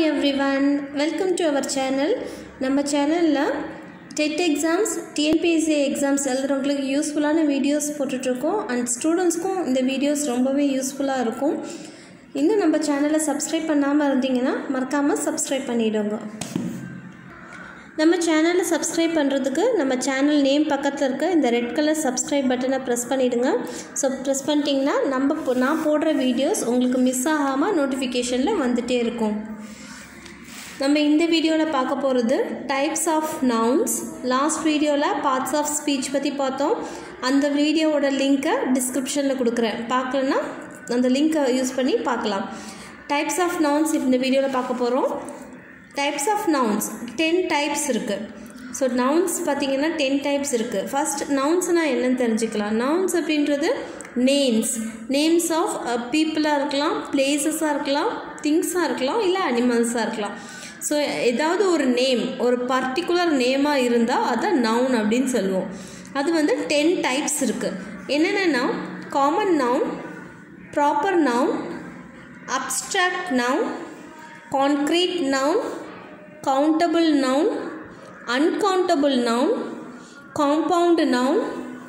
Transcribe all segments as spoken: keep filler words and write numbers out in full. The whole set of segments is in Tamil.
everyone, welcome to our channel. நம்ம சேனல்ல டெட் எக்ஸாம்ஸ் டிஎன்பிஎஸ்சி எக்ஸாம்ஸ் எழுதுறவங்களுக்கு யூஸ்ஃபுல்லான வீடியோஸ் போட்டுட்ருக்கோம் அண்ட் ஸ்டூடெண்ட்ஸ்க்கும் இந்த வீடியோஸ் ரொம்பவே யூஸ்ஃபுல்லாக இருக்கும். இன்னும் நம்ம சேனலை சப்ஸ்கிரைப் பண்ணாமல் இருந்தீங்கன்னா மறக்காமல் சப்ஸ்கிரைப் பண்ணிவிடுங்க. நம்ம சேனலை சப்ஸ்கிரைப் பண்ணுறதுக்கு நம்ம சேனல் நேம் பக்கத்தில் இருக்க இந்த ரெட் கலர் சப்ஸ்கிரைப் பட்டனை ப்ரெஸ் பண்ணிவிடுங்க. ஸோ ப்ரெஸ் பண்ணிட்டீங்கன்னா நம்ம நான் போடுற வீடியோஸ் உங்களுக்கு மிஸ் ஆகாமல் நோட்டிஃபிகேஷனில் வந்துகிட்டே இருக்கும். நம்ம இந்த வீடியோவில் பார்க்க போகிறது டைப்ஸ் ஆஃப் நவுன்ஸ். லாஸ்ட் வீடியோவில் பார்ட்ஸ் ஆஃப் ஸ்பீச் பற்றி பார்த்தோம். அந்த வீடியோவோட லிங்க்கை டிஸ்கிரிப்ஷனில் கொடுக்குறேன், பார்க்கலன்னா அந்த லிங்க்கை யூஸ் பண்ணி பார்க்கலாம். டைப்ஸ் ஆஃப் நவுன்ஸ் இந்த வீடியோவில் பார்க்க போகிறோம். Types of nouns ten types இருக்குது. ஸோ நவுன்ஸ் பார்த்திங்கன்னா டென் டைப்ஸ் இருக்குது. ஃபஸ்ட் நவுன்ஸ்னால் என்னன்னு தெரிஞ்சுக்கலாம். நவுன்ஸ் அப்படின்றது நேம்ஸ் நேம்ஸ் ஆஃப் பீப்புளாக இருக்கலாம், பிளேசஸாக இருக்கலாம், திங்ஸாக இருக்கலாம், இல்லை அனிமல்ஸாக இருக்கலாம். ஸோ ஏதாவது ஒரு நேம் ஒரு பர்டிகுலர் நேமாக இருந்தால் அதை நவுன் அப்படின்னு சொல்லுவோம். அது வந்து டென் டைப்ஸ் இருக்குது. என்னென்னா common noun, proper noun, abstract noun, concrete noun, countable noun, uncountable noun, compound noun,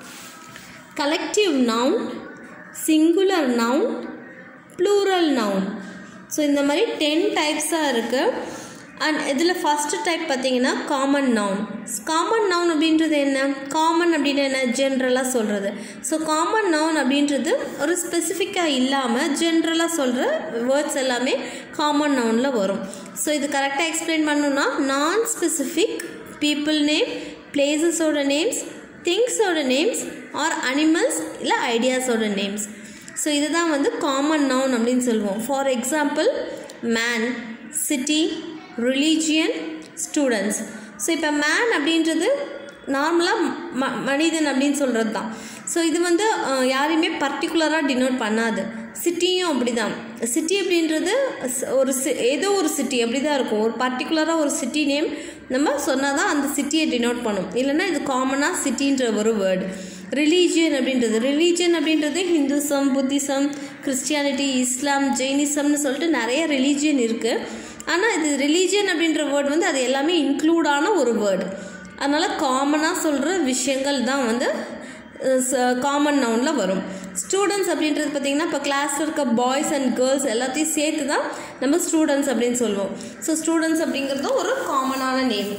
collective noun, singular noun, plural noun. So இந்த மாதிரி டென் டைப்ஸாக இருக்குது. அண்ட் இதில் ஃபஸ்ட்டு டைப் பார்த்திங்கன்னா காமன் நவுன். காமன் நவுன் அப்படின்றது என்ன? காமன் அப்படின்னு என்ன? ஜென்ரலாக சொல்கிறது. ஸோ காமன் நவுன் அப்படின்றது ஒரு ஸ்பெசிஃபிக்காக இல்லாமல் ஜென்ரலாக சொல்கிற வேர்ட்ஸ் எல்லாமே காமன் நவுனில் வரும். ஸோ இது கரெக்டாக எக்ஸ்பிளைன் பண்ணணுன்னா நான் ஸ்பெசிஃபிக் பீப்புள் நேம், பிளேசஸோட நேம்ஸ், திங்ஸோட நேம்ஸ் ஆர் அனிமல்ஸ் இல்லை ஐடியாஸோட நேம்ஸ். ஸோ இதுதான் வந்து காமன் நவுன் அப்படின்னு சொல்லுவோம். For example man, city, religion, students. So இப்போ மேன் அப்படின்றது நார்மலாக ம மனிதன் அப்படின்னு சொல்கிறது தான். ஸோ இது வந்து யாரையுமே பர்டிகுலராக டினோட் பண்ணாது. சிட்டியும் அப்படி தான். சிட்டி அப்படின்றது ஒரு சி ஏதோ ஒரு சிட்டி அப்படி தான் இருக்கும். ஒரு பர்டிகுலராக ஒரு சிட்டி நேம் நம்ம சொன்னால் தான் அந்த சிட்டியை டினோட் பண்ணும். இல்லைன்னா இது காமனாக சிட்டின்ற ஒரு வேர்டு. ரிலீஜியன் அப்படின்றது ரிலீஜியன் அப்படின்றது ஹிந்துசம், புத்திசம், கிறிஸ்டியானிட்டி, இஸ்லாம், ஜெயினிசம்னு சொல்லிட்டு நிறைய ரிலீஜியன் இருக்குது. ஆனால் இது ரிலீஜியன் அப்படின்ற வேர்டு வந்து அது எல்லாமே இன்க்ளூடான ஒரு வேர்டு. அதனால் காமனாக சொல்கிற விஷயங்கள் தான் வந்து காமன் நவுனில் வரும். ஸ்டூடெண்ட்ஸ் அப்படின்றது பார்த்திங்கன்னா இப்போ கிளாஸில் இருக்க பாய்ஸ் அண்ட் கேர்ள்ஸ் எல்லாத்தையும் சேர்த்து தான் நம்ம ஸ்டூடெண்ட்ஸ் அப்படின்னு சொல்லுவோம். ஸோ ஸ்டூடெண்ட்ஸ் அப்படிங்கிறதும் ஒரு காமனான நேம்.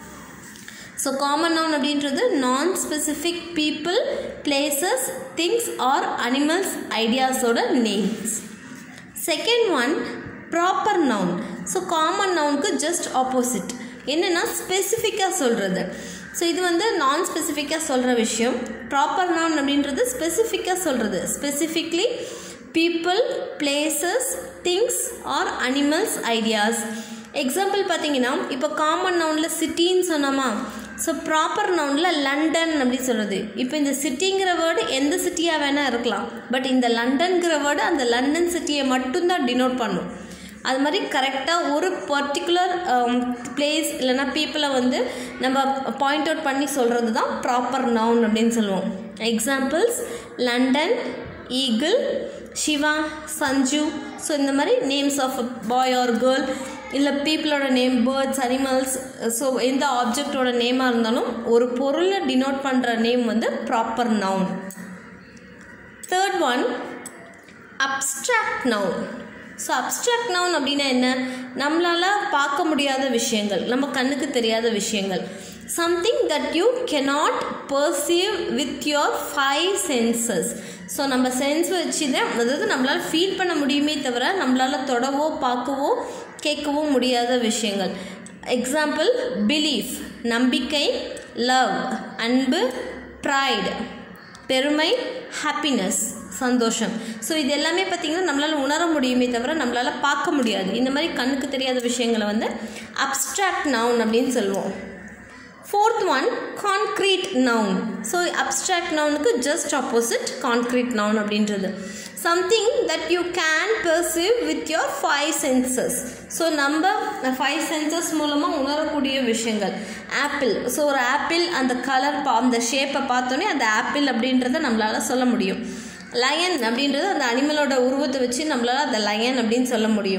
ஸோ காமன் நவுன் அப்படின்றது non specific people, places, things or animals ஐடியாஸோட names. Second one proper noun. So common நவுனுக்கு ஜஸ்ட் ஆப்போசிட். என்னென்னா ஸ்பெசிஃபிக்காக சொல்கிறது. ஸோ இது வந்து நான் ஸ்பெசிஃபிக்காக சொல்கிற விஷயம். ப்ராப்பர் நவுன் அப்படின்றது ஸ்பெசிஃபிக்காக சொல்கிறது. Specifically people, places, things or animals ideas. Example பார்த்தீங்கன்னா இப்போ காமன் நவுனில் சிட்டின்னு சொன்னோமா, ஸோ ப்ராப்பர் நவுனில் லண்டன் அப்படின்னு சொல்கிறது. இப்போ இந்த சிட்டிங்கிற வேர்டு எந்த சிட்டியாக வேணால் இருக்கலாம், பட் இந்த லண்டன்கிற வேர்டு அந்த லண்டன் சிட்டியை மட்டும்தான் டினோட் பண்ணும். அது மாதிரி கரெக்டாக ஒரு பர்டிகுலர் பிளேஸ் இல்லைனா பீப்புளை வந்து நம்ம பாயிண்ட் அவுட் பண்ணி சொல்கிறது தான் ப்ராப்பர் நவுன் அப்படின்னு சொல்லுவோம். Examples London, eagle, Shiva, Sanju. So இந்த மாதிரி names of boy or girl இல்லை பீப்புளோட நேம், பேர்ட்ஸ், அனிமல்ஸ். ஸோ எந்த ஆப்ஜெக்டோட நேமாக இருந்தாலும் ஒரு பொருளை டினோட் பண்ணுற நேம் வந்து proper noun. Third one abstract noun. So abstract noun அப்படின்னா என்ன? நம்மளால் பார்க்க முடியாத விஷயங்கள், நம்ம கண்ணுக்கு தெரியாத விஷயங்கள். Something that you cannot perceive with your five senses. So நம்ம சென்ஸ் வச்சு தான், அதாவது நம்மளால் ஃபீல் பண்ண முடியுமே தவிர நம்மளால் தொடவோ பார்க்கவோ கேட்கவோ முடியாத விஷயங்கள். எக்ஸாம்பிள் பிலீஃப் நம்பிக்கை, லவ் அன்பு, ப்ரைடு பெருமை, ஹாப்பினஸ் சந்தோஷம். ஸோ இது எல்லாமே பார்த்திங்கன்னா நம்மளால் உணர முடியுமே தவிர நம்மளால் பார்க்க முடியாது. இந்த மாதிரி கண்ணுக்கு தெரியாத விஷயங்களை வந்து அப்ஸ்ட்ராக்ட் நவுன் அப்படின்னு சொல்லுவோம். Fourth one concrete noun. So abstract நவுனுக்கு ஜஸ்ட் ஆப்போசிட் கான்க்ரீட் நவுன் அப்படின்றது. Something that you can perceive with your five senses. So நம்ம ஃபைவ் சென்சஸ் மூலமாக உணரக்கூடிய விஷயங்கள். ஆப்பிள். ஸோ ஒரு ஆப்பிள் அந்த கலர் பா அந்த ஷேப்பை பார்த்தோன்னே அந்த ஆப்பிள் அப்படின்றத நம்மளால் சொல்ல முடியும். லயன் அப்படின்றது அந்த அனிமலோட உருவத்தை வச்சு நம்மளால் அந்த லயன் அப்படின்னு சொல்ல முடியும்.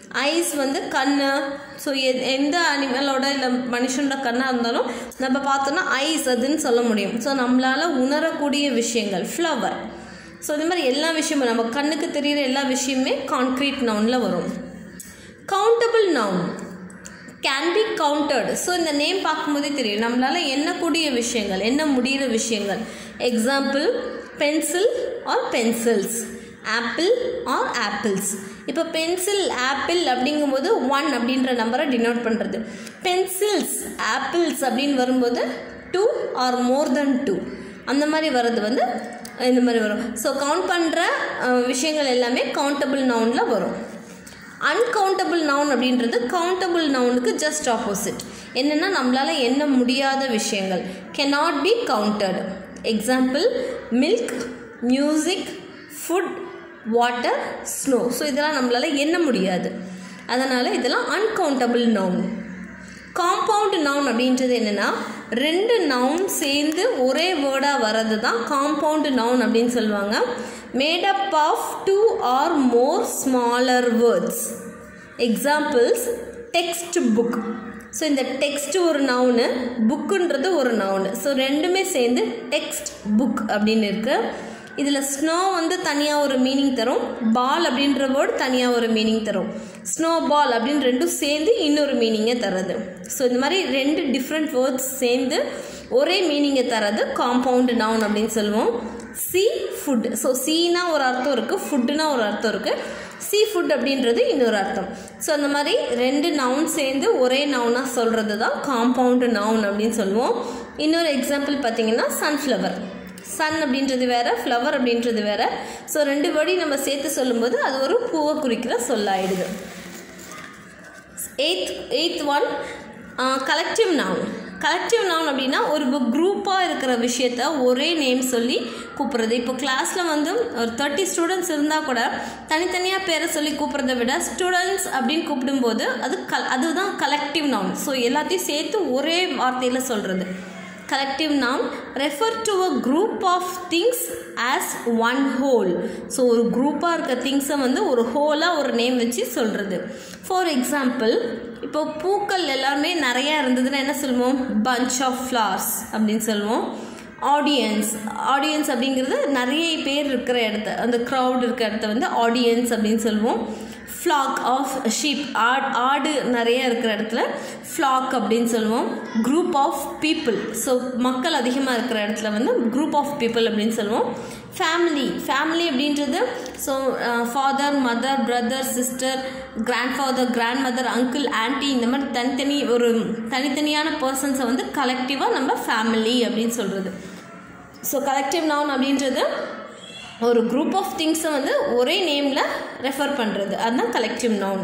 ஐஸ் வந்து கண்ணு. ஸோ எந்த அனிமலோட இல்லை மனுஷனோட கண்ணாக இருந்தாலும் நம்ம பார்த்தோன்னா ஐஸ் அதுன்னு சொல்ல முடியும். ஸோ நம்மளால் உணரக்கூடிய விஷயங்கள் ஃப்ளவர். ஸோ இந்த மாதிரி எல்லா விஷயமும் நம்ம கண்ணுக்கு தெரிகிற எல்லா விஷயமே கான்க்ரீட் நவுனில் வரும். Countable noun can be counted. So இந்த நேம் பார்க்கும்போதே தெரியும் நம்மளால் எண்ணக்கூடிய விஷயங்கள், என்ன முடிகிற விஷயங்கள். Example pencil or pencils, apple or apples. இப்போ பென்சில் ஆப்பிள் அப்படிங்கும்போது ஒன் அப்படின்ற நம்பரை டினோட் பண்ணுறது. பென்சில்ஸ் ஆப்பிள்ஸ் அப்படின்னு வரும்போது two or more than two அந்த மாதிரி வர்றது வந்து இந்த மாதிரி வரும். ஸோ கவுண்ட் பண்ணுற விஷயங்கள் எல்லாமே கவுண்டபிள் நவுனில் வரும். அன்கவுண்டபிள் நவுன் அப்படின்றது கவுண்டபிள் நவுனுக்கு ஜஸ்ட் ஆப்போசிட். என்னென்னா நம்மளால் எண்ண முடியாத விஷயங்கள், cannot be counted. Example milk, music, food, water, snow. So இதெல்லாம் நம்மளால் எண்ண முடியாது, அதனால் இதெல்லாம் அன்கவுண்டபிள் நவுன். காம்பவுண்ட் நவுன் அப்படின்றது என்னென்னா ரெண்டு நவுன் சேர்ந்து ஒரே வேர்டாக வர்றது தான் காம்பவுண்ட் நவுன் அப்படின்னு சொல்லுவாங்க. Made up of two or more smaller words. Examples text book. So இந்த டெக்ஸ்ட் ஒரு நவுனு, புக்குன்றது ஒரு நவுனு. ஸோ ரெண்டுமே சேர்ந்து டெக்ஸ்ட் புக் அப்படின்னு இருக்குது. இதில் ஸ்னோ வந்து தனியாக ஒரு மீனிங் தரும், பால் அப்படின்ற வேர்டு தனியாக ஒரு மீனிங் தரும். ஸ்னோ பால் அப்படின்னு ரெண்டும் சேர்ந்து இன்னொரு மீனிங்கை தர்றது. ஸோ இந்த மாதிரி ரெண்டு டிஃப்ரெண்ட் வேர்ட்ஸ் சேர்ந்து ஒரே மீனிங்கை தர்றது காம்பவுண்ட் நவுன் அப்படின்னு சொல்லுவோம். C food. ஸோ சீனா ஒரு அர்த்தம் இருக்குது, ஃபுட்டுனா ஒரு அர்த்தம் இருக்குது. சீ ஃபுட் அப்படின்றது இன்னொரு அர்த்தம். ஸோ அந்த மாதிரி ரெண்டு நவுன் சேர்ந்து ஒரே நவுனாக சொல்கிறது தான் காம்பவுண்டு நவுன் அப்படின்னு சொல்லுவோம். இன்னொரு எக்ஸாம்பிள் பார்த்தீங்கன்னா சன்ஃப்ளவர். சன் அப்படின்றது வேறு, ஃப்ளவர் அப்படின்றது வேறு. ஸோ ரெண்டு வேர்டி நம்ம சேர்த்து சொல்லும்போது அது ஒரு பூவை குறிக்கிற சொல்லாயிடுது. Eighth eighth one collective noun. Collective noun அப்படின்னா ஒரு குரூப்பாக இருக்கிற விஷயத்த ஒரே நேம் சொல்லி கூப்பிட்றது. இப்போ கிளாஸில் வந்து ஒரு தேர்ட்டி ஸ்டூடெண்ட்ஸ் இருந்தால் கூட தனித்தனியாக பேரை சொல்லி கூப்பிட்றத விட ஸ்டூடெண்ட்ஸ் அப்படின்னு கூப்பிடும்போது அது க அதுதான் கலெக்டிவ் நவுன். ஸோ எல்லாத்தையும் சேர்த்து ஒரே வார்த்தையில் சொல்கிறது. Collective noun refer to a group of things as one whole. So ஒரு குரூப்பாக இருக்க திங்ஸை வந்து ஒரு ஹோலாக ஒரு நேம் வச்சு சொல்கிறது. ஃபார் எக்ஸாம்பிள் இப்போ பூக்கள் எல்லாமே நிறையா இருந்ததுன்னா என்ன சொல்லுவோம்? பஞ்ச் ஆஃப் ஃப்ளவர்ஸ் அப்படின்னு சொல்லுவோம். ஆடியன்ஸ் ஆடியன்ஸ் அப்படிங்கிறது நிறைய பேர் இருக்கிற இடத்த, அந்த க்ரௌட் இருக்கிற இடத்த வந்து ஆடியன்ஸ் அப்படின்னு சொல்லுவோம். ஃப்ளாக் ஆஃப் ஷீப், ஆட் ஆடு நிறைய இருக்கிற இடத்துல ஃப்ளாக் அப்படின்னு சொல்லுவோம். குரூப் ஆஃப் பீப்புள், ஸோ மக்கள் அதிகமாக இருக்கிற இடத்துல வந்து குரூப் ஆஃப் பீப்புள் அப்படின்னு சொல்லுவோம். ஃபேமிலி ஃபேமிலி அப்படின்றது so father, mother, brother, sister, grandfather, grandmother, uncle, aunty, இந்த மாதிரி தனித்தனி ஒரு தனித்தனியான பர்சன்ஸை வந்து கலெக்டிவாக நம்ம ஃபேமிலி அப்படின்னு சொல்கிறது. ஸோ கலெக்டிவ் நவுன் அப்படின்றது ஒரு குரூப் ஆஃப் திங்ஸை வந்து ஒரே நேமில் ரெஃபர் பண்ணுறது, அதுதான் collective noun.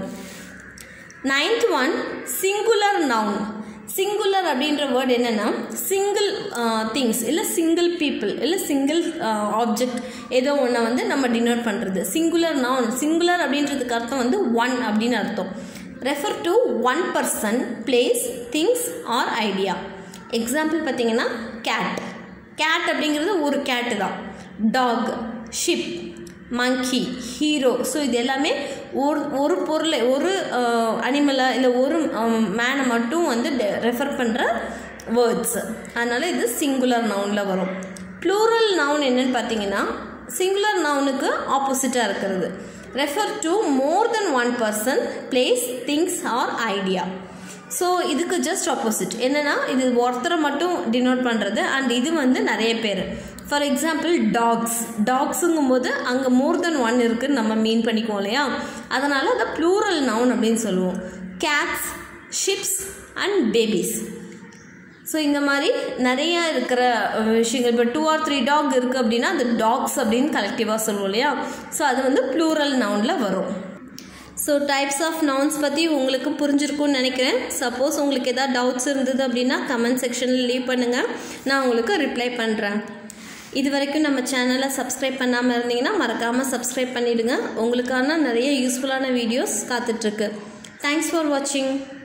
Ninth one singular noun. Singular அப்படின்ற வேர்டு என்னென்னா சிங்கிள் திங்ஸ் இல்லை சிங்கிள் பீப்புள் இல்லை சிங்கிள் ஆப்ஜெக்ட் ஏதோ ஒன்றை வந்து நம்ம டினோட் பண்ணுறது. சிங்குலர் நவுன், சிங்குலர் அப்படின்றதுக்கு அர்த்தம் வந்து ஒன் அப்படின்னு அர்த்தம். Refer to one person, place, things or idea. Example பார்த்தீங்கன்னா கேட். கேட் அப்படிங்கிறது ஒரு கேட்டு தான். Dog, ship, monkey, hero. So இது எல்லாமே ஒரு ஒரு பொருளை, ஒரு அனிமலை இல்லை ஒரு மேனை மட்டும் வந்து ரெஃபர் பண்ணுற வேர்ட்ஸ். அதனால் இது சிங்குலர் நவுனில் வரும். ப்ளூரல் நவுன் என்னன்னு பார்த்தீங்கன்னா சிங்குலர் நவுனுக்கு ஆப்போசிட்டாக இருக்கிறது. Refer to more than one person, place, things or idea. So இதுக்கு ஜஸ்ட் ஆப்போசிட் என்னென்னா இது ஒருத்தரை மட்டும் டினோட் பண்ணுறது அண்ட் இது வந்து நிறைய பேர். For example tax. டாக்ஸுங்கும் போது அங்கே மோர் தென் ஒன் இருக்குதுன்னு நம்ம மீன் பண்ணிக்குவோம் இல்லையா, அதனால் அதை ப்ளூரல் நவுன் அப்படின்னு சொல்லுவோம். Cats, ships and babies. So இந்த மாதிரி நிறையா இருக்கிற விஷயங்கள். இப்போ டூ ஆர் த்ரீ டாக் இருக்குது அப்படின்னா அது டாக்ஸ் அப்படின்னு கலெக்டிவாக சொல்லுவோம் இல்லையா, ஸோ அது வந்து ப்ளூரல் நவுனில் வரும். ஸோ டைப்ஸ் ஆஃப் நவுன்ஸ் பற்றி உங்களுக்கு புரிஞ்சிருக்கும்னு நினைக்கிறேன். சப்போஸ் உங்களுக்கு எதாவது டவுட்ஸ் இருந்தது அப்படின்னா கமெண்ட் செக்ஷனில் லீவ் பண்ணுங்கள், நான் உங்களுக்கு ரிப்ளை பண்ணுறேன். இது வரைக்கும் நம்ம சேனலை சப்ஸ்கிரைப் பண்ணாமல் இருந்தீங்கன்னா மறக்காமல் சப்ஸ்கிரைப் பண்ணிவிடுங்க. உங்களுக்கான நிறைய யூஸ்ஃபுல்லான வீடியோஸ் காத்துட்ருக்கு. தேங்க்ஸ் ஃபார் வாட்சிங்.